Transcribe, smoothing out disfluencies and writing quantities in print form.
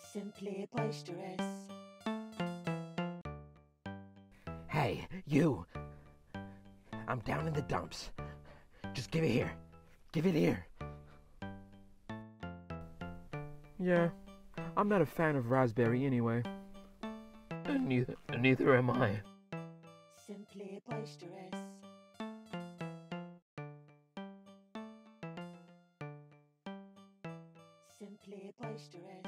Simply boisterous. Hey, you! I'm down in the dumps. Just give it here. Give it here. Yeah, I'm not a fan of raspberry anyway. Neither am I. Simply boisterous. Simply boisterous.